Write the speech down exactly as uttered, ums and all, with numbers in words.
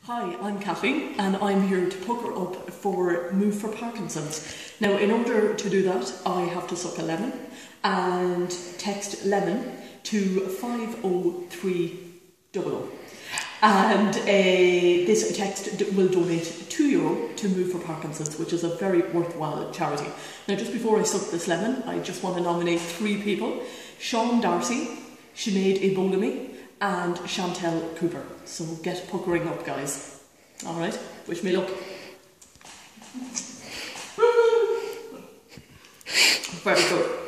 Hi, I'm Kathleen and I'm here to poker up for Move for Parkinson's. Now, in order to do that, I have to suck a lemon and text lemon to five oh three double oh. And uh, this text will donate two euro to Move for Parkinson's, which is a very worthwhile charity. Now, just before I suck this lemon, I just want to nominate three people: Sean Darcy, Sinead Ibolimi, and Chantel Cooper. So get puckering up, guys. All right, wish me luck. Very good.